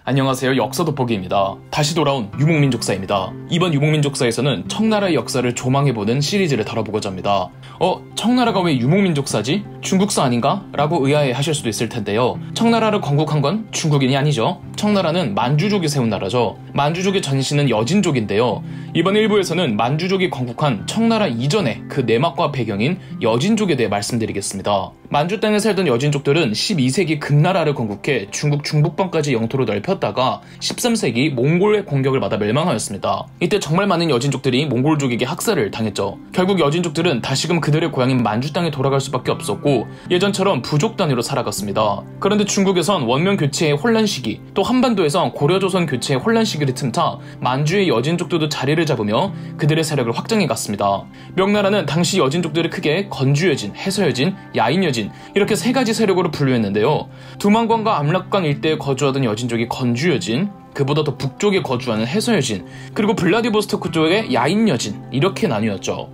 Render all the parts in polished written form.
안녕하세요. 역사 돋보기입니다. 다시 돌아온 유목민족사입니다. 이번 유목민족사에서는 청나라의 역사를 조망해보는 시리즈를 다뤄보고자 합니다. 청나라가 왜 유목민족사지? 중국사 아닌가? 라고 의아해하실 수도 있을 텐데요. 청나라를 건국한 건 중국인이 아니죠. 청나라는 만주족이 세운 나라죠. 만주족의 전신은 여진족인데요. 이번 1부에서는 만주족이 건국한 청나라 이전의 그 내막과 배경인 여진족에 대해 말씀드리겠습니다. 만주 땅에 살던 여진족들은 12세기 금나라를 건국해 중국 중북방까지 영토를 넓혔다가 13세기 몽골의 공격을 받아 멸망하였습니다. 이때 정말 많은 여진족들이 몽골족에게 학살을 당했죠. 결국 여진족들은 다시금 그들의 고향인 만주 땅에 돌아갈 수밖에 없었고 예전처럼 부족 단위로 살아갔습니다. 그런데 중국에선 원명 교체의 혼란 시기, 또 한반도에선 고려조선 교체의 혼란 시기를 틈타 만주의 여진족들도 자리를 잡으며 그들의 세력을 확장해 갔습니다. 명나라는 당시 여진족들을 크게 건주여진, 해서여진, 야인여진 이렇게 세 가지 세력으로 분류했는데요. 두만관과 압락강 일대에 거주하던 여진족이 건주여진, 그보다 더 북쪽에 거주하는 해서여진, 그리고 블라디보스토크 쪽의 야인여진 이렇게 나뉘었죠.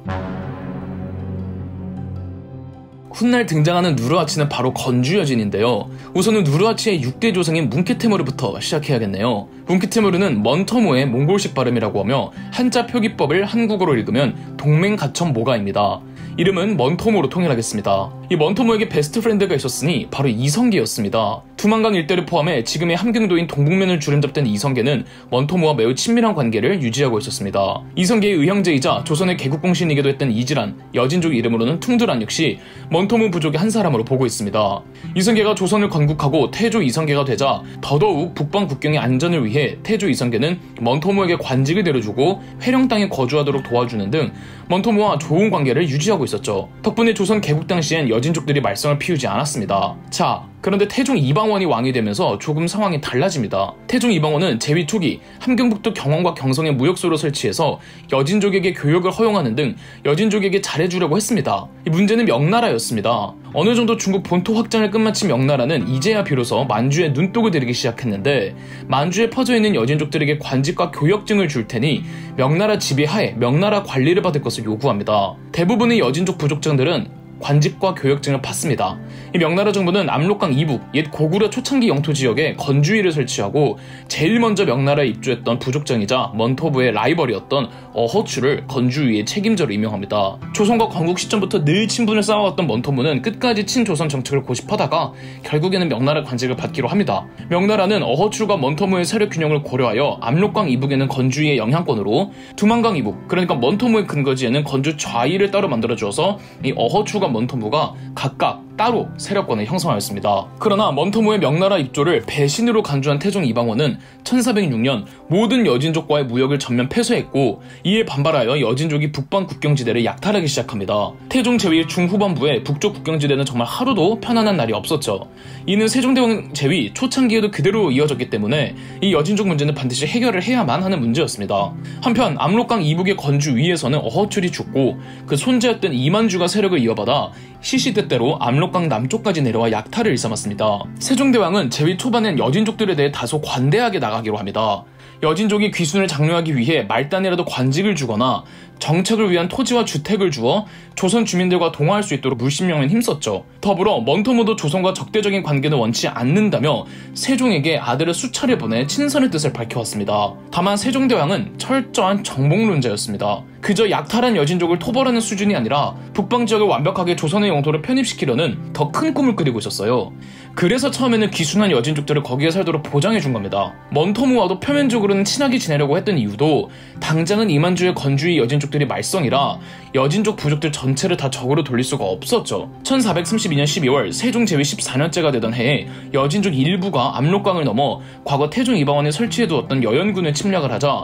훗날 등장하는 누르하치는 바로 건주여진인데요. 우선은 누르하치의 6대 조상인 뭉케테모르부터 시작해야겠네요. 뭉케테모르는 먼터모의 몽골식 발음이라고 하며 한자 표기법을 한국어로 읽으면 동맹가천모가입니다. 이름은 먼토모로 통일하겠습니다. 이 먼토모에게 베스트 프렌드가 있었으니 바로 이성계였습니다. 두만강 일대를 포함해 지금의 함경도인 동북면을 주름잡던 이성계는 먼토모와 매우 친밀한 관계를 유지하고 있었습니다. 이성계의 의형제이자 조선의 개국공신이기도 했던 이지란, 여진족 이름으로는 퉁두란 역시 먼토모 부족의 한 사람으로 보고 있습니다. 이성계가 조선을 건국하고 태조 이성계가 되자 더더욱 북방 국경의 안전을 위해 태조 이성계는 먼토모에게 관직을 내려주고 회령 땅에 거주하도록 도와주는 등 먼토모와 좋은 관계를 유지하고 있었죠. 덕분에 조선 개국 당시엔 여진족들이 말썽을 피우지 않았습니다. 자, 그런데 태종 이방원이 왕이 되면서 조금 상황이 달라집니다. 태종 이방원은 재위 초기 함경북도 경원과 경성에 무역소를 설치해서 여진족에게 교역을 허용하는 등 여진족에게 잘해주려고 했습니다. 이 문제는 명나라였습니다. 어느 정도 중국 본토 확장을 끝마친 명나라는 이제야 비로소 만주에 눈독을 들이기 시작했는데, 만주에 퍼져있는 여진족들에게 관직과 교역증을 줄 테니 명나라 지배하에 명나라 관리를 받을 것을 요구합니다. 대부분의 여진족 부족장들은 관직과 교역증을 받습니다. 이 명나라 정부는 압록강 이북, 옛 고구려 초창기 영토 지역에 건주위를 설치하고 제일 먼저 명나라에 입주했던 부족장이자 먼토부의 라이벌이었던 어허추를 건주위의 책임자로 임명합니다. 조선과 건국 시점부터 늘 친분을 쌓아왔던 먼토부는 끝까지 친조선 정책을 고집하다가 결국에는 명나라 관직을 받기로 합니다. 명나라는 어허추가 먼토부의 세력 균형을 고려하여 압록강 이북에는 건주위의 영향권으로, 두만강 이북, 그러니까 먼토부의 근거지에는 건주 좌위를 따로 만들어주어서 이 어허추가 먼토부가 각각 따로 세력권을 형성하였습니다. 그러나 먼토부의 명나라 입조를 배신으로 간주한 태종 이방원은 1406년 모든 여진족과의 무역을 전면 폐쇄했고, 이에 반발하여 여진족이 북방 국경지대를 약탈하기 시작합니다. 태종 제위 중후반부에 북쪽 국경지대는 정말 하루도 편안한 날이 없었죠. 이는 세종대왕 제위 초창기에도 그대로 이어졌기 때문에 이 여진족 문제는 반드시 해결을 해야만 하는 문제였습니다. 한편 압록강 이북의 건주 위에서는 어허출이 죽고 그 손자였던 이만주가 세력을 이어받아 시시때때로 압록강 남쪽까지 내려와 약탈을 일삼았습니다. 세종대왕은 제위 초반엔 여진족들에 대해 다소 관대하게 나가기로 합니다. 여진족이 귀순을 장려하기 위해 말단이라도 관직을 주거나 정책을 위한 토지와 주택을 주어 조선 주민들과 동화할 수 있도록 물심령은 힘썼죠. 더불어 먼토모도 조선과 적대적인 관계는 원치 않는다며 세종에게 아들을 수차례 보내 친선의 뜻을 밝혀왔습니다. 다만 세종대왕은 철저한 정복론자였습니다. 그저 약탈한 여진족을 토벌하는 수준이 아니라 북방 지역을 완벽하게 조선의 영토로 편입시키려는 더 큰 꿈을 꾸리고 있었어요. 그래서 처음에는 귀순한 여진족들을 거기에 살도록 보장해준 겁니다. 먼토모와도 표면적으로는 친하게 지내려고 했던 이유도 당장은 이만주의 건주의 여진족들이 말썽이라 여진족 부족들 전체를 다 적으로 돌릴 수가 없었죠. 1432년 12월 세종 제위 14년째가 되던 해에 여진족 일부가 압록강을 넘어 과거 태종 이방원이 설치해두었던 여연군을 침략을 하자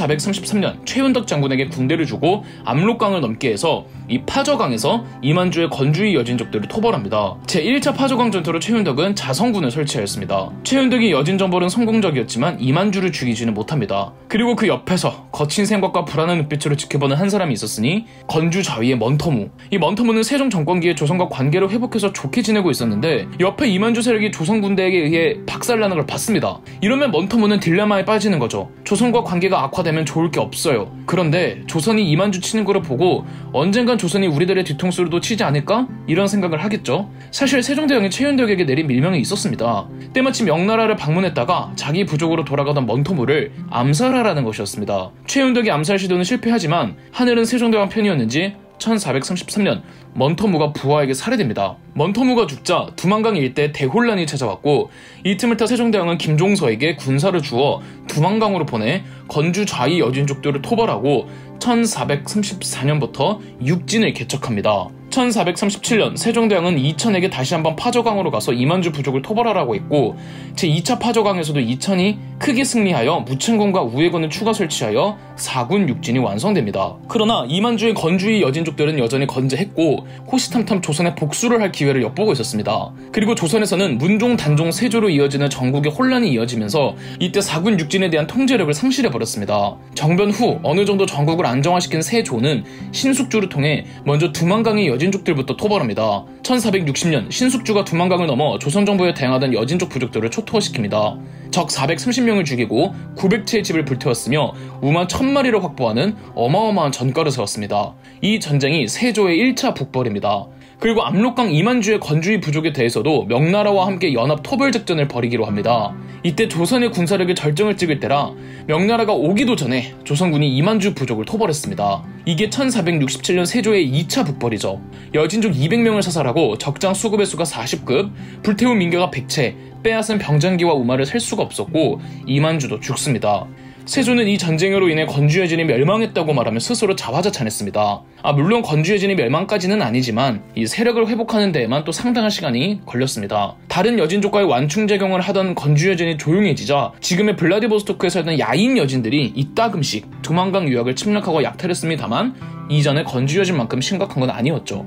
1433년 최윤덕 장군에게 군대를 주고 압록강을 넘게 해서 이 파저강에서 이만주의 건주의 여진족들을 토벌합니다. 제1차 파저강 전투로 최윤덕은 자성군을 설치하였습니다. 최윤덕이 여진정벌은 성공적이었지만 이만주를 죽이지는 못합니다. 그리고 그 옆에서 거친 생각과 불안한 눈빛으로 지켜보는 한 사람이 있었으니 건주 좌위의 먼토무. 이 먼토무는 세종 정권기에 조선과 관계를 회복해서 좋게 지내고 있었는데 옆에 이만주 세력이 조선 군대에게 의해 박살나는 걸 봤습니다. 이러면 먼토무는 딜레마에 빠지는 거죠. 조선과 관계가 악화되면 좋을 게 없어요. 그런데 조선이 이만주 치는 거를 보고 언젠간 조선이 우리들의 뒤통수로도 치지 않을까? 이런 생각을 하겠죠. 사실 세종대왕이 최윤덕에게 내린 밀명이 있었습니다. 때마침 명나라를 방문했다가 자기 부족으로 돌아가던 먼토무를 암살하라는 것이었습니다. 최윤덕의 암살 시도는 실패하지만 하늘은 세종대왕 편이었는지 1433년 먼토무가 부하에게 살해됩니다. 먼토무가 죽자 두만강 일대 대혼란이 찾아왔고 이 틈을 타 세종대왕은 김종서에게 군사를 주어 두만강으로 보내 건주 좌이 여진족들을 토벌하고 1434년부터 육진을 개척합니다. 1437년 세종대왕은 이천에게 다시 한번 파저강으로 가서 이만주 부족을 토벌하라고 했고 제2차 파저강에서도 이천이 크게 승리하여 무천군과 우회군을 추가 설치하여 4군 육진이 완성됩니다. 그러나 이만주의 건주의 여진족들은 여전히 건재했고 호시탐탐 조선에 복수를 할 기회를 엿보고 있었습니다. 그리고 조선에서는 문종, 단종, 세조로 이어지는 전국의 혼란이 이어지면서 이때 4군 육진에 대한 통제력을 상실해버렸습니다. 정변 후 어느 정도 전국을 안정화시킨 세조는 신숙주를 통해 먼저 두만강의 여진족들부터 토벌합니다. 1460년 신숙주가 두만강을 넘어 조선정부에 대항하던 여진족 부족들을 초토화시킵니다. 적 430명을 죽이고 900채의 집을 불태웠으며 우만 1000마리를 확보하는 어마어마한 전과를 세웠습니다. 이 전쟁이 세조의 1차 북벌입니다. 그리고 압록강 이만주의 건주의 부족에 대해서도 명나라와 함께 연합 토벌작전을 벌이기로 합니다. 이때 조선의 군사력의 절정을 찍을 때라 명나라가 오기도 전에 조선군이 이만주 부족을 토벌했습니다. 이게 1467년 세조의 2차 북벌이죠. 여진족 200명을 사살하고 적장 수급의 수가 40급, 불태운 민가가 100채, 빼앗은 병장기와 우마를 셀 수가 없었고 이만주도 죽습니다. 세조는 이 전쟁으로 인해 건주여진이 멸망했다고 말하며 스스로 자화자찬했습니다. 물론 건주여진이 멸망까지는 아니지만 이 세력을 회복하는 데에만 또 상당한 시간이 걸렸습니다. 다른 여진족과의 완충작용을 하던 건주여진이 조용해지자 지금의 블라디보스토크에 살던 야인 여진들이 이따금씩 두만강 유역을 침략하고 약탈했습니다만 이전의 건주여진만큼 심각한 건 아니었죠.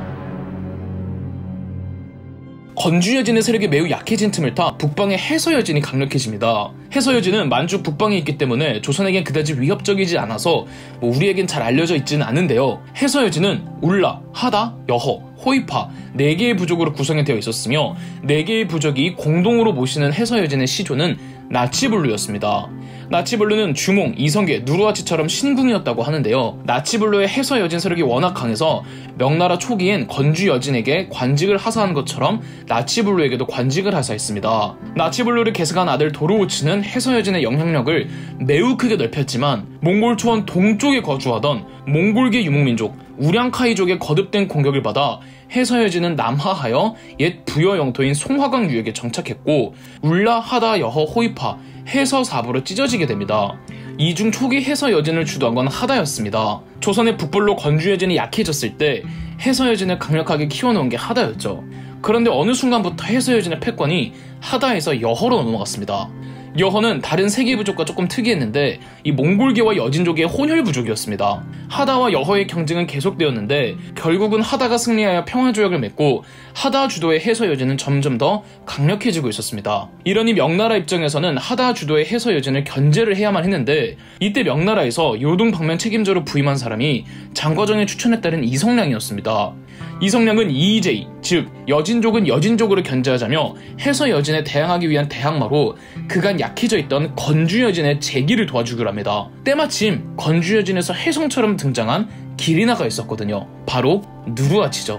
건주여진의 세력이 매우 약해진 틈을 타 북방의 해서여진이 강력해집니다. 해서여진은 만주 북방에 있기 때문에 조선에겐 그다지 위협적이지 않아서 우리에겐 잘 알려져 있지는 않은데요. 해서여진은 울라, 하다, 여허, 호이파 4개의 부족으로 구성이 되어 있었으며 4개의 부족이 공동으로 모시는 해서여진의 시조는 나치블루였습니다. 나치블루는 주몽, 이성계, 누르하치처럼 신궁이었다고 하는데요. 나치블루의 해서여진 세력이 워낙 강해서 명나라 초기엔 건주여진에게 관직을 하사한 것처럼 나치블루에게도 관직을 하사했습니다. 나치블루를 계승한 아들 도르우치는 해서여진의 영향력을 매우 크게 넓혔지만 몽골 초원 동쪽에 거주하던 몽골계 유목민족 우량카이족의 거듭된 공격을 받아 해서여진은 남하하여 옛 부여 영토인 송화강 유역에 정착했고 울라, 하다, 여허, 호이파, 해서 4부로 찢어지게 됩니다. 이 중 초기 해서여진을 주도한 건 하다였습니다. 조선의 북벌로 건주여진이 약해졌을 때 해서여진을 강력하게 키워놓은 게 하다였죠. 그런데 어느 순간부터 해서여진의 패권이 하다에서 여허로 넘어갔습니다. 여허는 다른 세 개 부족과 조금 특이했는데 이 몽골계와 여진족의 혼혈 부족이었습니다. 하다와 여허의 경쟁은 계속되었는데 결국은 하다가 승리하여 평화조약을 맺고 하다 주도의 해서여진은 점점 더 강력해지고 있었습니다. 이러니 명나라 입장에서는 하다 주도의 해서여진을 견제를 해야만 했는데 이때 명나라에서 요동방면 책임자로 부임한 사람이 장과정의 추천에 따른 이성량이었습니다. 이성량은 이의제의, 즉 여진족은 여진족으로 견제하자며 해서여진에 대항하기 위한 대항마로 그간 약해져 있던 건주여진의 재기를 도와주기로 합니다. 때마침 건주여진에서 혜성처럼 등장한 기리나가 있었거든요. 바로 누르하치죠.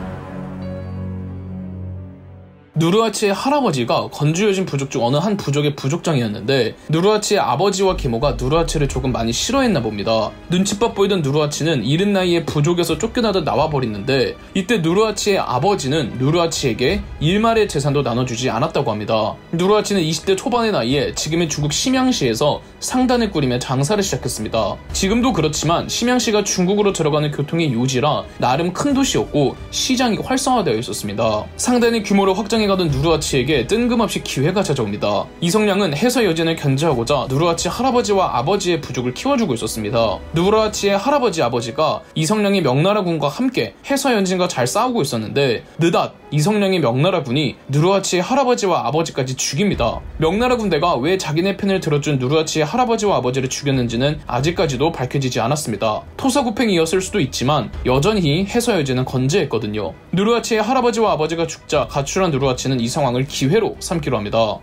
누르하치의 할아버지가 건주여진 부족 중 어느 한 부족의 부족장이었는데 누르하치의 아버지와 계모가 누르하치를 조금 많이 싫어했나 봅니다. 눈칫밥 보이던 누르하치는 이른 나이에 부족에서 쫓겨나다 나와버리는데 이때 누르하치의 아버지는 누르하치에게 일말의 재산도 나눠주지 않았다고 합니다. 누르하치는 20대 초반의 나이에 지금의 중국 심양시에서 상단을 꾸리며 장사를 시작했습니다. 지금도 그렇지만 심양시가 중국으로 들어가는 교통의 요지라 나름 큰 도시였고 시장이 활성화되어 있었습니다. 상단의 규모를 확장해 가던 누르하치에게 뜬금없이 기회가 찾아옵니다. 이성량은 해서여진을 견제하고자 누르하치 할아버지와 아버지의 부족을 키워주고 있었습니다. 누르하치의 할아버지 아버지가 이성량의 명나라군과 함께 해서여진과 잘 싸우고 있었는데 느닷 이성량의 명나라군이 누르하치의 할아버지와 아버지까지 죽입니다. 명나라 군대가 왜 자기네 편을 들어준 누르하치의 할아버지와 아버지를 죽였는지는 아직까지도 밝혀지지 않았습니다. 토사구팽이었을 수도 있지만 여전히 해서여진은 건재했거든요. 누르하치의 할아버지와 아버지가 죽자 가출한 누르하치는 누르하치는 이 상황을 기회로 삼기로 합니다.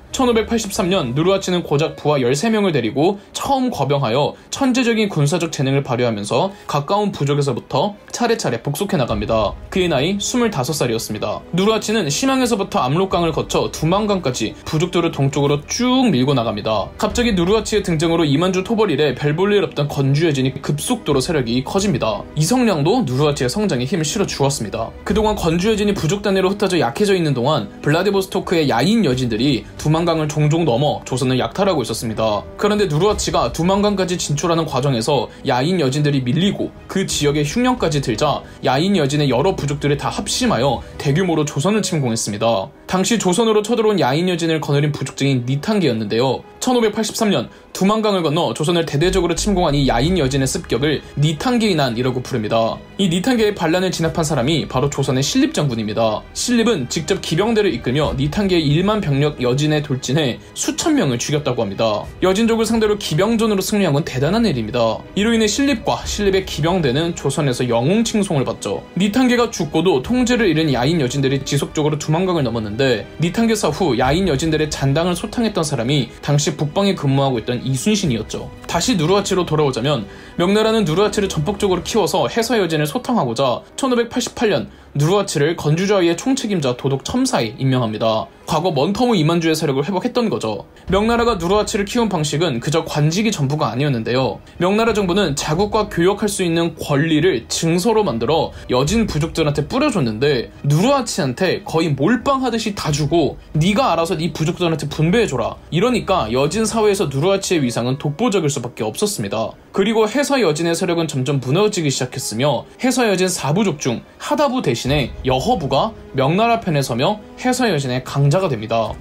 1583년 누르하치는 고작 부하 13명을 데리고 처음 거병하여 천재적인 군사적 재능을 발휘하면서 가까운 부족에서부터 차례차례 복속해 나갑니다. 그의 나이 25살이었습니다. 누르하치는 시망에서부터 압록강을 거쳐 두만강까지 부족들을 동쪽으로 쭉 밀고 나갑니다. 갑자기 누르하치의 등장으로 이만주 토벌 이래 별 볼 일 없던 건주여진이 급속도로 세력이 커집니다. 이성량도 누르하치의 성장에 힘을 실어 주었습니다. 그동안 건주여진이 부족 단위로 흩어져 약해져 있는 동안 블라디보스토크의 야인 여진들이 두만강을 종종 넘어 조선을 약탈하고 있었습니다. 그런데 누르하치가 두만강까지 진출하는 과정에서 야인 여진들이 밀리고 그 지역에 흉년까지 들자 야인 여진의 여러 부족들이 다 합심하여 대규모로 조선을 침공했습니다. 당시 조선으로 쳐들어온 야인 여진을 거느린 부족장인 니탄계였는데요. 1583년 두만강을 건너 조선을 대대적으로 침공한 이 야인 여진의 습격을 니탄계의 난이라고 부릅니다. 이 니탄계의 반란을 진압한 사람이 바로 조선의 신립 장군입니다. 신립은 직접 기병대를 이끌며 니탄계의 1만 병력 여진에 돌진해 수천 명을 죽였다고 합니다. 여진족을 상대로 기병전으로 승리한 건 대단한 일입니다. 이로 인해 신립과 신립의 기병대는 조선에서 영웅 칭송을 받죠. 니탄계가 죽고도 통제를 잃은 야인 여진들이 지속적으로 두만강을 넘었는데 니탄계 사후 야인 여진들의 잔당을 소탕했던 사람이 당시 북방에 근무하고 있던 이순신이었죠. 다시 누르하치로 돌아오자면 명나라는 누르하치를 전폭적으로 키워서 해서 여진을 소탕하고자 1588년 누르하치를 건주좌위의 총책임자 도독 첨사에 임명합니다. 과거 먼터무 이만주의 세력을 회복했던 거죠. 명나라가 누르하치를 키운 방식은 그저 관직이 전부가 아니었는데요. 명나라 정부는 자국과 교역할 수 있는 권리를 증서로 만들어 여진 부족들한테 뿌려줬는데 누르하치한테 거의 몰빵하듯이 다 주고 네가 알아서 네 부족들한테 분배해줘라. 이러니까 여진 사회에서 누르하치의 위상은 독보적일 수밖에 없었습니다. 그리고 해서 여진의 세력은 점점 무너지기 시작했으며 해서 여진 4부족 중 하다부 대신에 여허부가 명나라 편에 서며 해서 여진의 강자가 됩니다.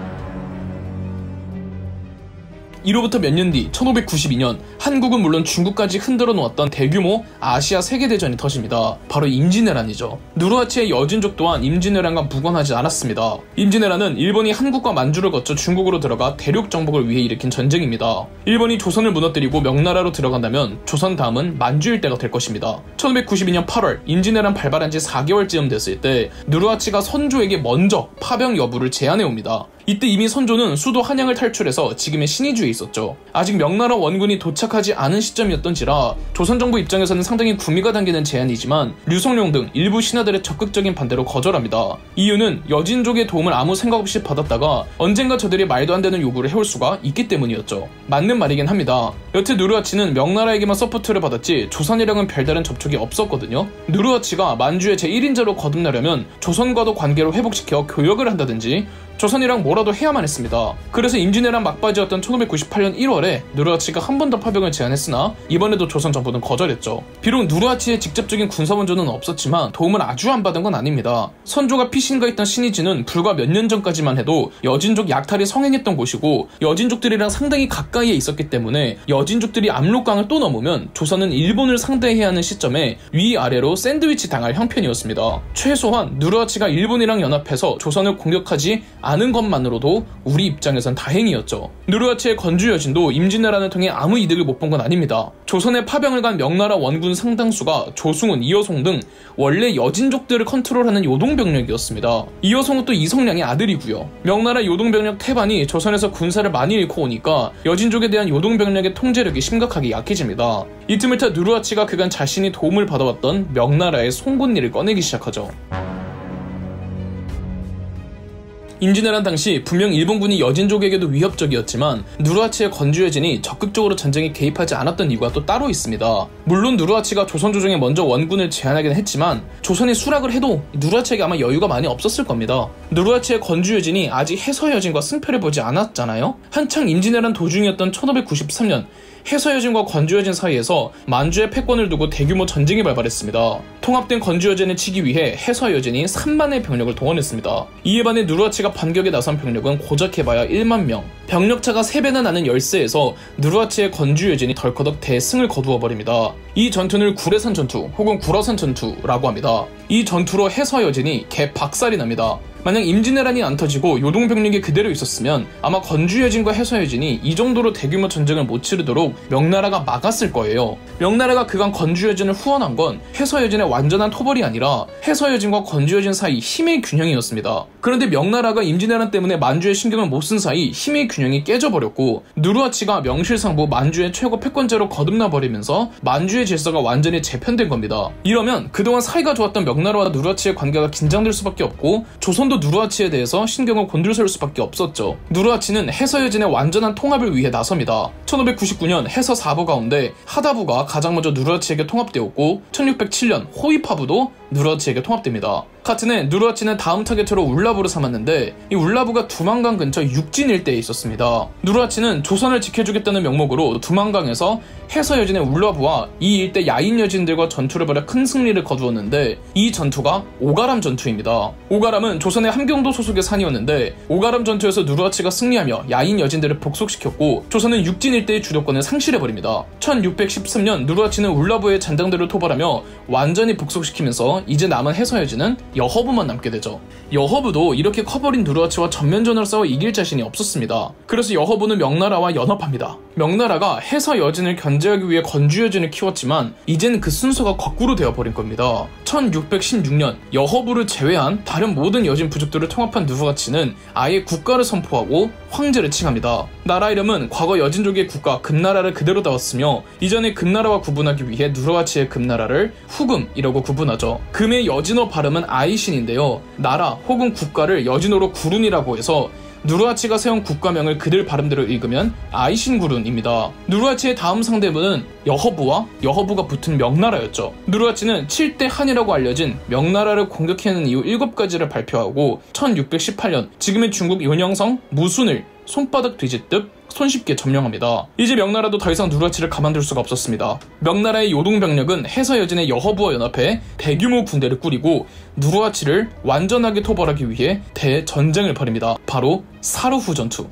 이로부터 몇 년 뒤 1592년 한국은 물론 중국까지 흔들어 놓았던 대규모 아시아 세계대전이 터집니다. 바로 임진왜란이죠. 누르하치의 여진족 또한 임진왜란과 무관하지 않았습니다. 임진왜란은 일본이 한국과 만주를 거쳐 중국으로 들어가 대륙 정복을 위해 일으킨 전쟁입니다. 일본이 조선을 무너뜨리고 명나라로 들어간다면 조선 다음은 만주일 때가 될 것입니다. 1592년 8월 임진왜란 발발한 지 4개월쯤 됐을 때 누르하치가 선조에게 먼저 파병 여부를 제안해 옵니다. 이때 이미 선조는 수도 한양을 탈출해서 지금의 신의주에 있었죠. 아직 명나라 원군이 도착하지 않은 시점이었던지라 조선 정부 입장에서는 상당히 구미가 당기는 제안이지만 류성룡 등 일부 신하들의 적극적인 반대로 거절합니다. 이유는 여진족의 도움을 아무 생각 없이 받았다가 언젠가 저들이 말도 안 되는 요구를 해올 수가 있기 때문이었죠. 맞는 말이긴 합니다. 여태 누르하치는 명나라에게만 서포트를 받았지 조선이랑은 별다른 접촉이 없었거든요. 누르하치가 만주의 제1인자로 거듭나려면 조선과도 관계를 회복시켜 교역을 한다든지 조선이랑 뭐라도 해야만 했습니다. 그래서 임진왜란 막바지였던 1598년 1월에 누르하치가 한 번 더 파병을 제안했으나 이번에도 조선 정부는 거절했죠. 비록 누르하치의 직접적인 군사원조는 없었지만 도움을 아주 안 받은 건 아닙니다. 선조가 피신가 있던 신의지는 불과 몇 년 전까지만 해도 여진족 약탈이 성행했던 곳이고 여진족들이랑 상당히 가까이에 있었기 때문에 여진족들이 압록강을 또 넘으면 조선은 일본을 상대해야 하는 시점에 위아래로 샌드위치 당할 형편이었습니다. 최소한 누르하치가 일본이랑 연합해서 조선을 공격하지 않은 것만으로도 우리 입장에선 다행이었죠. 누르하치의 건주 여진도 임진왜란을 통해 아무 이득을 못 본 건 아닙니다. 조선에 파병을 간 명나라 원군 상당수가 조승훈, 이여송 등 원래 여진족들을 컨트롤하는 요동병력이었습니다. 이여송은 또 이성량의 아들이고요. 명나라 요동병력 태반이 조선에서 군사를 많이 잃고 오니까 여진족에 대한 요동병력의 통제력이 심각하게 약해집니다. 이 틈을 타 누르하치가 그간 자신이 도움을 받아왔던 명나라의 송곳니를 꺼내기 시작하죠. 임진왜란 당시 분명 일본군이 여진족에게도 위협적이었지만 누르하치의 건주 여진이 적극적으로 전쟁에 개입하지 않았던 이유가 또 따로 있습니다. 물론 누르하치가 조선 조정에 먼저 원군을 제안하긴 했지만 조선이 수락을 해도 누르하치에게 아마 여유가 많이 없었을 겁니다. 누르하치의 건주 여진이 아직 해서 여진과 승패를 보지 않았잖아요. 한창 임진왜란 도중이었던 1593년 해서 여진과 건주 여진 사이에서 만주의 패권을 두고 대규모 전쟁이 발발했습니다. 통합된 건주 여진을 치기 위해 해서 여진이 3만의 병력을 동원했습니다. 이에 반해 누르하치가 반격에 나선 병력은 고작 해봐야 1만 명. 병력차가 3배나 나는 열세에서 누르하치의 건주 여진이 덜커덕 대승을 거두어버립니다. 이 전투를 구례산 전투 혹은 구라산 전투라고 합니다. 이 전투로 해서 여진이 개박살이 납니다. 만약 임진왜란이 안 터지고 요동병력이 그대로 있었으면 아마 건주여진과 해서여진이 이 정도로 대규모 전쟁을 못 치르도록 명나라가 막았을 거예요. 명나라가 그간 건주여진을 후원한 건 해서여진의 완전한 토벌이 아니라 해서여진과 건주여진 사이 힘의 균형이었습니다. 그런데 명나라가 임진왜란 때문에 만주에 신경을 못 쓴 사이 힘의 균형이 깨져버렸고 누르하치가 명실상부 만주의 최고 패권자로 거듭나버리면서 만주의 질서가 완전히 재편된 겁니다. 이러면 그동안 사이가 좋았던 명나라와 누르하치의 관계가 긴장될 수밖에 없고 조선도 누르하치에 대해서 신경을 곤두세울 수밖에 없었죠. 누르하치는 해서여진의 완전한 통합을 위해 나섭니다. 1599년 해서 4부 가운데 하다부가 가장 먼저 누르하치에게 통합되었고 1607년 호이파부도 누르하치에게 통합됩니다. 같은 해 누르하치는 다음 타겟으로 울라부를 삼았는데 이 울라부가 두만강 근처 육진 일대에 있었습니다. 누르하치는 조선을 지켜주겠다는 명목으로 두만강에서 해서여진의 울라부와 이 일대 야인 여진들과 전투를 벌여 큰 승리를 거두었는데 이 전투가 오가람 전투입니다. 오가람은 조선의 함경도 소속의 산이었는데 오가람 전투에서 누르하치가 승리하며 야인 여진들을 복속시켰고 조선은 육진 일대의 주도권을 상실해버립니다. 1613년 누르하치는 울라부의 잔당들을 토벌하며 완전히 복속시키면서 이제 남은 해서여진은 여허부만 남게 되죠. 여허부도 이렇게 커버린 누르하치와 전면전을 싸워 이길 자신이 없었습니다. 그래서 여허부는 명나라와 연합합니다. 명나라가 해서여진을 견제하기 위해 건주여진을 키웠지만 이젠 그 순서가 거꾸로 되어버린 겁니다. 1616년 여허부를 제외한 다른 모든 여진 부족들을 통합한 누르하치는 아예 국가를 선포하고 황제를 칭합니다. 나라 이름은 과거 여진족의 국가 금나라를 그대로 따왔으며 이전의 금나라와 구분하기 위해 누르하치의 금나라를 후금이라고 구분하죠. 금의 여진어 발음은 아이신인데요. 나라 혹은 국가를 여진어로 구룬이라고 해서 누르하치가 세운 국가명을 그들 발음대로 읽으면 아이신구룬입니다. 누르하치의 다음 상대분은 여허부와 여허부가 붙은 명나라였죠. 누르하치는 7대 한이라고 알려진 명나라를 공격해내는 이유 7가지를 발표하고 1618년 지금의 중국 윤영성, 무순을 손바닥 뒤집듯 손쉽게 점령합니다. 이제 명나라도 더 이상 누르하치를 가만둘 수가 없었습니다. 명나라의 요동병력은 해서여진의 여허부와 연합해 대규모 군대를 꾸리고 누르하치를 완전하게 토벌하기 위해 대전쟁을 벌입니다. 바로 사루후 전투.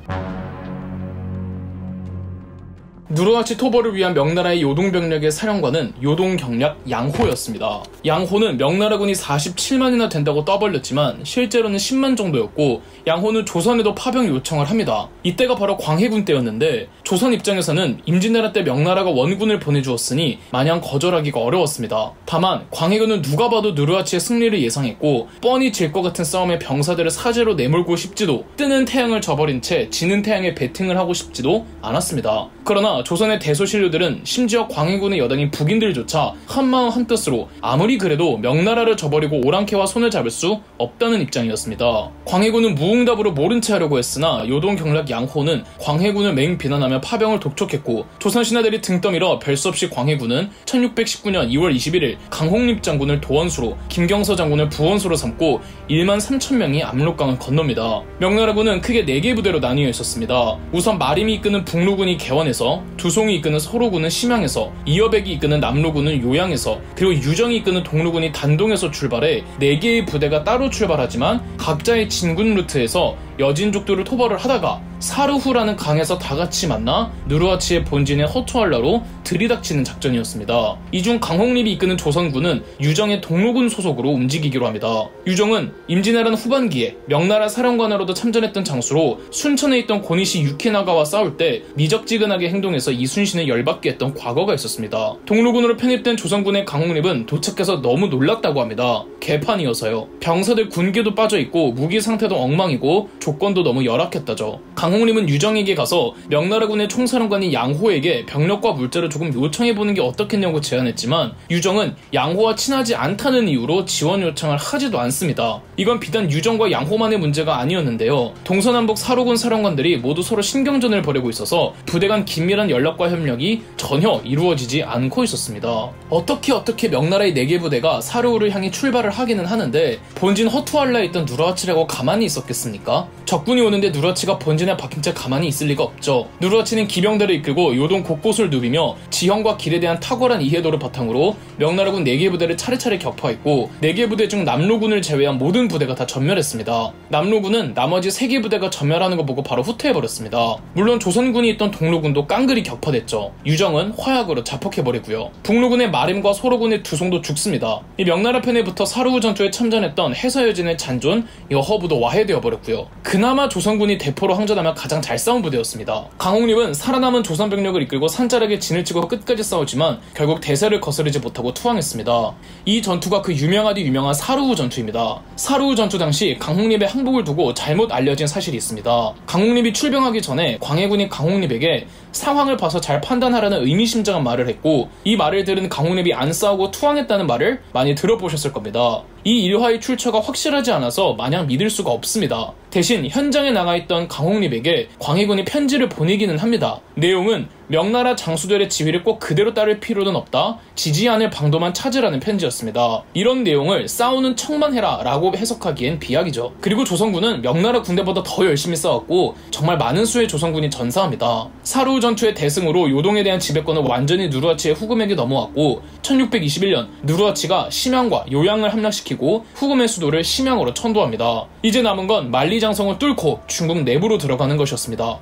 누르하치 토벌을 위한 명나라의 요동병력의 사령관은 요동경략 양호였습니다. 양호는 명나라군이 47만이나 된다고 떠벌렸지만 실제로는 10만 정도였고 양호는 조선에도 파병 요청을 합니다. 이때가 바로 광해군 때였는데 조선 입장에서는 임진왜란 때 명나라가 원군을 보내주었으니 마냥 거절하기가 어려웠습니다. 다만 광해군은 누가 봐도 누르하치의 승리를 예상했고 뻔히 질 것 같은 싸움에 병사들을 사제로 내몰고 싶지도 뜨는 태양을 저버린 채 지는 태양에 배팅을 하고 싶지도 않았습니다. 그러나 조선의 대소신료들은 심지어 광해군의 여당인 북인들조차 한마음 한뜻으로 아무리 그래도 명나라를 저버리고 오랑캐와 손을 잡을 수 없다는 입장이었습니다. 광해군은 무응답으로 모른 채 하려고 했으나 요동경략 양호는 광해군을 맹 비난하며 파병을 독촉했고 조선 신하들이 등 떠밀어 별 수 없이 광해군은 1619년 2월 21일 강홍립 장군을 도원수로 김경서 장군을 부원수로 삼고 1만 3천 명이 압록강을 건넙니다. 명나라군은 크게 4개 부대로 나뉘어 있었습니다. 우선 마림이 이끄는 북로군이 개원에서 두송이 이끄는 서로군은 심양에서 이여백이 이끄는 남로군은 요양에서 그리고 유정이 이끄는 동로군이 단동에서 출발해 4개의 부대가 따로 출발하지만 각자의 진군 루트에서 여진족들을 토벌을 하다가 사르후라는 강에서 다같이 만나 누르하치의 본진인 허투알라로 들이닥치는 작전이었습니다. 이 중 강홍립이 이끄는 조선군은 유정의 동로군 소속으로 움직이기로 합니다. 유정은 임진왜란 후반기에 명나라 사령관으로도 참전했던 장수로 순천에 있던 고니시 유키나가와 싸울 때 미적지근하게 행동해서 이순신을 열받게 했던 과거가 있었습니다. 동로군으로 편입된 조선군의 강홍립은 도착해서 너무 놀랐다고 합니다. 개판이어서요. 병사들 군기도 빠져있고 무기 상태도 엉망이고 조건도 너무 열악했다죠. 강홍립은 유정에게 가서 명나라군의 총사령관인 양호에게 병력과 물자를 조금 요청해보는 게 어떻겠냐고 제안했지만 유정은 양호와 친하지 않다는 이유로 지원 요청을 하지도 않습니다. 이건 비단 유정과 양호만의 문제가 아니었는데요. 동서남북 사로군 사령관들이 모두 서로 신경전을 벌이고 있어서 부대 간 긴밀한 연락과 협력이 전혀 이루어지지 않고 있었습니다. 어떻게 명나라의 4개 부대가 사르후를 향해 출발을 하기는 하는데 본진 허투알라에 있던 누르하치라고 가만히 있었겠습니까? 적군이 오는데 누르하치가 본진에 박힌 채 가만히 있을 리가 없죠. 누르하치는 기병대를 이끌고 요동 곳곳을 누비며 지형과 길에 대한 탁월한 이해도를 바탕으로 명나라군 4개 부대를 차례차례 격파했고 4개 부대 중 남로군을 제외한 모든 부대가 다 전멸했습니다. 남로군은 나머지 3개 부대가 전멸하는 거 보고 바로 후퇴해버렸습니다. 물론 조선군이 있던 동로군도 깡그리 격파됐죠. 유정은 화약으로 자폭해버리고요. 북로군의 마림과 소로군의 두송도 죽습니다. 이 명나라 편에 붙어 사루후 전투에 참전했던 해서여진의 잔존 여허부도 와해되어버렸고요. 그나마 조선군이 대포로 항전하며 가장 잘 싸운 부대였습니다. 강홍립은 살아남은 조선 병력을 이끌고 산자락에 진을 치고 끝까지 싸웠지만 결국 대세를 거스르지 못하고 투항했습니다. 이 전투가 그 유명하디 유명한 사루후 전투입니다. 사루후 전투 당시 강홍립의 항복을 두고 잘못 알려진 사실이 있습니다. 강홍립이 출병하기 전에 광해군이 강홍립에게 상황을 봐서 잘 판단하라는 의미심장한 말을 했고 이 말을 들은 강홍립이 안 싸우고 투항했다는 말을 많이 들어보셨을 겁니다. 이 일화의 출처가 확실하지 않아서 마냥 믿을 수가 없습니다. 대신 현장에 나가있던 강홍립에게 광해군이 편지를 보내기는 합니다. 내용은 명나라 장수들의 지휘를 꼭 그대로 따를 필요는 없다. 지지 않을 방도만 찾으라는 편지였습니다. 이런 내용을 싸우는 척만 해라 라고 해석하기엔 비약이죠. 그리고 조선군은 명나라 군대보다 더 열심히 싸웠고 정말 많은 수의 조선군이 전사합니다. 사루후 전투의 대승으로 요동에 대한 지배권은 완전히 누르하치의 후금에게 넘어왔고 1621년 누르하치가 심양과 요양을 함락시키고 후금의 수도를 심양으로 천도합니다. 이제 남은 건 만리장성을 뚫고 중국 내부로 들어가는 것이었습니다.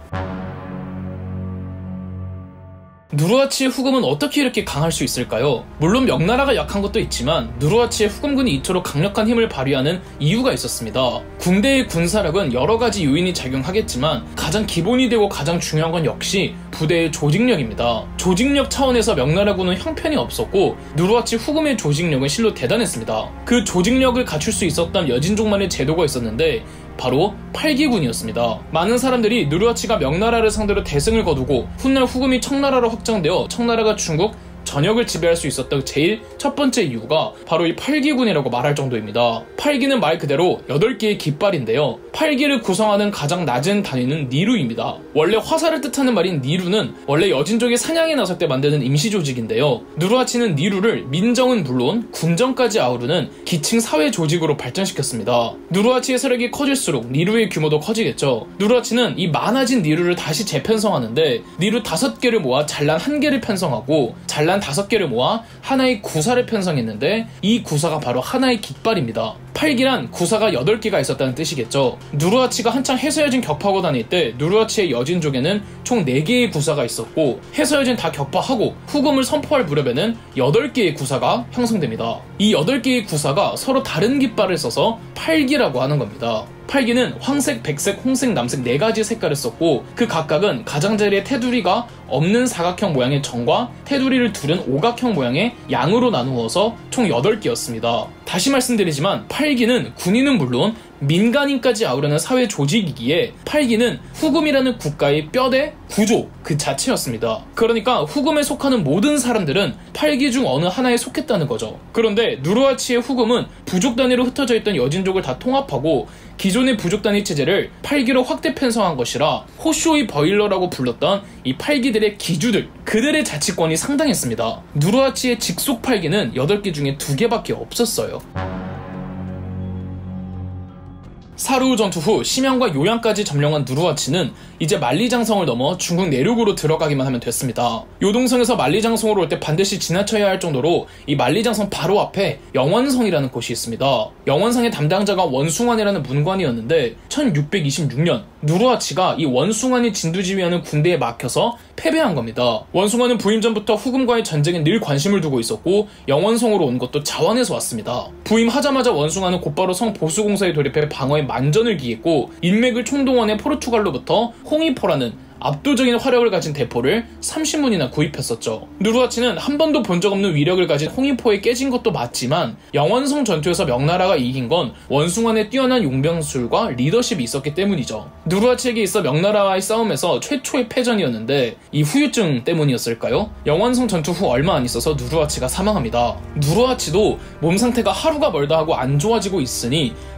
누르하치의 후금은 어떻게 이렇게 강할 수 있을까요? 물론 명나라가 약한 것도 있지만 누르하치의 후금군이 이토록 강력한 힘을 발휘하는 이유가 있었습니다. 군대의 군사력은 여러가지 요인이 작용하겠지만 가장 기본이 되고 가장 중요한 건 역시 부대의 조직력입니다. 조직력 차원에서 명나라군은 형편이 없었고 누르하치 후금의 조직력은 실로 대단했습니다. 그 조직력을 갖출 수 있었던 여진족만의 제도가 있었는데 바로 팔기군이었습니다. 많은 사람들이 누르하치가 명나라를 상대로 대승을 거두고 훗날 후금이 청나라로 확장되어 청나라가 중국 전역을 지배할 수 있었던 제일 첫 번째 이유가 바로 이 팔기군이라고 말할 정도입니다. 팔기는 말 그대로 8개의 깃발인데요. 팔기를 구성하는 가장 낮은 단위는 니루입니다. 원래 화살을 뜻하는 말인 니루는 원래 여진족이 사냥에 나설 때 만드는 임시조직인데요. 누르하치는 니루를 민정은 물론 군정까지 아우르는 기층 사회 조직으로 발전시켰습니다. 누르하치의 세력이 커질수록 니루의 규모도 커지겠죠. 누르하치는 이 많아진 니루를 다시 재편성하는데 니루 5개를 모아 잔란 1개를 편성하고 잔란 5개를 모아 하나의 구사를 편성했는데 이 구사가 바로 하나의 깃발입니다. 팔기란 구사가 8개가 있었다는 뜻이겠죠. 누르하치가 한창 해서여진 격파하고 다닐 때 누르하치의 여진족에는 총 4개의 구사가 있었고 해서여진 다 격파하고 후금을 선포할 무렵에는 8개의 구사가 형성됩니다. 이 8개의 구사가 서로 다른 깃발을 써서 팔기라고 하는 겁니다. 팔기는 황색, 백색, 홍색, 남색 4가지 색깔을 썼고 그 각각은 가장자리에 테두리가 없는 사각형 모양의 정과 테두리를 두른 오각형 모양의 양으로 나누어서 총 8개였습니다. 다시 말씀드리지만 팔기는 군인은 물론 민간인까지 아우르는 사회 조직이기에 팔기는 후금이라는 국가의 뼈대, 구조 그 자체였습니다. 그러니까 후금에 속하는 모든 사람들은 팔기 중 어느 하나에 속했다는 거죠. 그런데 누르하치의 후금은 부족 단위로 흩어져 있던 여진족을 다 통합하고 기존의 부족 단위 체제를 팔기로 확대 편성한 것이라 호쇼이 버일러라고 불렀던 이 팔기들의 기주들, 그들의 자치권이 상당했습니다. 누르하치의 직속 팔기는 8개 중에 2개밖에 없었어요. 사루후 전투 후 심양과 요양까지 점령한 누르하치는 이제 만리장성을 넘어 중국 내륙으로 들어가기만 하면 됐습니다. 요동성에서 만리장성으로 올 때 반드시 지나쳐야 할 정도로 이 만리장성 바로 앞에 영원성이라는 곳이 있습니다. 영원성의 담당자가 원숭환이라는 문관이었는데 1626년 누르하치가 이 원숭환이 진두지휘하는 군대에 막혀서 패배한 겁니다. 원숭환은 부임 전부터 후금과의 전쟁에 늘 관심을 두고 있었고 영원성으로 온 것도 자원에서 왔습니다. 부임하자마자 원숭환은 곧바로 성 보수공사에 돌입해 방어에 만전을 기했고 인맥을 총동원해 포르투갈로부터 홍이포라는 압도적인 화력을 가진 대포를 30문이나 구입했었죠. 누르하치는 한 번도 본 적 없는 위력을 가진 홍인포에 깨진 것도 맞지만 영원성 전투에서 명나라가 이긴 건 원숭환의 뛰어난 용병술과 리더십이 있었기 때문이죠. 누르하치에게 있어 명나라와의 싸움에서 최초의 패전이었는데 이 후유증 때문이었을까요? 영원성 전투 후 얼마 안 있어서 누르하치가 사망합니다. 누르하치도 몸 상태가 하루가 멀다 하고 안 좋아지고 있으니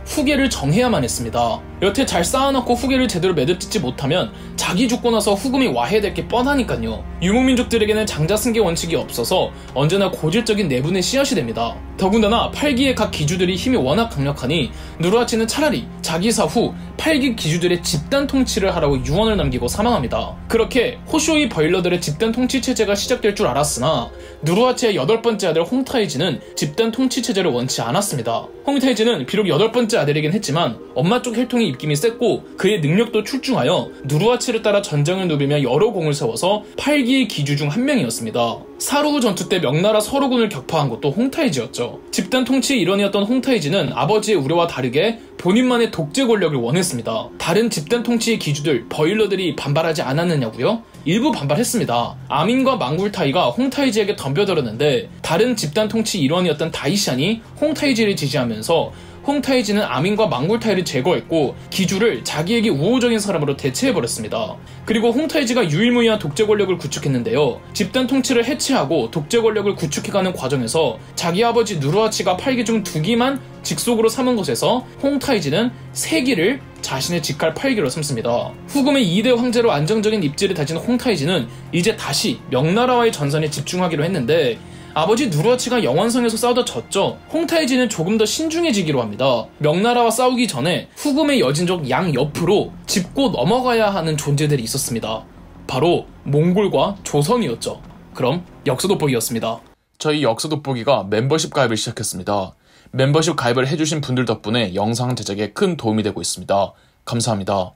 후계를 정해야만 했습니다. 여태 잘 쌓아놓고 후계를 제대로 매듭짓지 못하면 자기 죽고 나서 후금이 와해될 게 뻔하니까요. 유목민족들에게는 장자승계 원칙이 없어서 언제나 고질적인 내분의 씨앗이 됩니다. 더군다나 8기의 각 기주들이 힘이 워낙 강력하니 누르하치는 차라리 자기 사후 8기 기주들의 집단 통치를 하라고 유언을 남기고 사망합니다. 그렇게 호쇼이 버일러들의 집단 통치 체제가 시작될 줄 알았으나 누르하치의 8번째 아들 홍타이지는 집단 통치 체제를 원치 않았습니다. 홍타이지는 비록 8번째 아들이긴 했지만 엄마 쪽 혈통의 입김이 셌고 그의 능력도 출중하여 누르하치를 따라 전쟁을 누비며 여러 공을 세워서 8기의 기주 중 한 명이었습니다. 사루후 전투 때 명나라 서로군을 격파한 것도 홍타이지였죠. 집단 통치의 일원이었던 홍타이지는 아버지의 우려와 다르게 본인만의 독재 권력을 원했습니다. 다른 집단 통치의 기주들, 버일러들이 반발하지 않았느냐고요? 일부 반발했습니다. 아민과 망굴타이가 홍타이지에게 덤벼들었는데 다른 집단 통치 일원이었던 다이샨이 홍타이지를 지지하면서 홍타이지는 아민과 망굴타이를 제거했고 기주를 자기에게 우호적인 사람으로 대체해버렸습니다. 그리고 홍타이지가 유일무이한 독재 권력을 구축했는데요. 집단 통치를 해체하고 독재 권력을 구축해가는 과정에서 자기 아버지 누르하치가 8기 중 2기만 직속으로 삼은 것에서 홍타이지는 3기를 자신의 직할 8기로 삼습니다. 후금의 2대 황제로 안정적인 입지를 다진 홍타이지는 이제 다시 명나라와의 전선에 집중하기로 했는데 아버지 누르하치가 영원성에서 싸우다 졌죠. 홍타이지는 조금 더 신중해지기로 합니다. 명나라와 싸우기 전에 후금의 여진족 양옆으로 짚고 넘어가야 하는 존재들이 있었습니다. 바로 몽골과 조선이었죠. 그럼 역사 돋보기였습니다. 저희 역사 돋보기가 멤버십 가입을 시작했습니다. 멤버십 가입을 해주신 분들 덕분에 영상 제작에 큰 도움이 되고 있습니다. 감사합니다.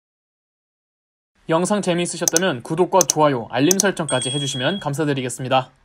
영상 재미있으셨다면 구독과 좋아요, 알림 설정까지 해주시면 감사드리겠습니다.